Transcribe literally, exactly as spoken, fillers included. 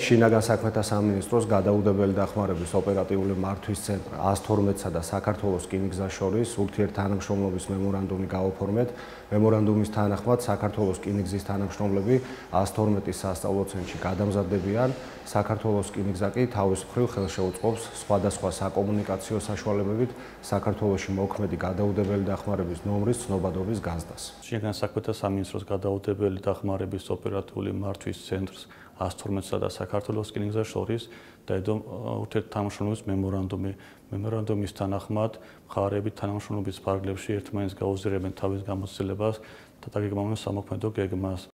შინაგან საქმეთა სამინისტროს გადაუდებელი დახმარების ოპერატიული მართვის ცენტრ ას თორმეტსა და საქართველოს რკინიგზას შორის ურთიერთთანამშრომლობის მემორანდუმი გააფორმეთ. მემორანდუმის თანახმად საქართველოს რკინიგზის თანამშრომლები ას თორმეტის სასწავლო ცენტრში გადამზადდებიან. საქართველოს რკინიგზა კი თავის მხრივ ხელშეუწყობს სხვადასხვა საკომუნიკაციო საშუალებებით საქართველოში მოქმედი გადაუდებელი დახმარების ნომრის ცნობადობის გაზრდას. შინაგან საქმეთა სამინისტროს გადაუდებელი დახმარების ოპერატიული მართვის ცენტრს ას თორმეტსა და საქართველოს რკინიგზას შორის დაედო ურთიერთთანამშრომლობის მემორანდუმი. მემორანდუმის თანახმად მხარეები თანამშრომლობის ფარგლებში ერთმანეთს გაუზიარებენ თავის გამოცდილებას და დაგეგმავენ სამოქმედო გეგმას.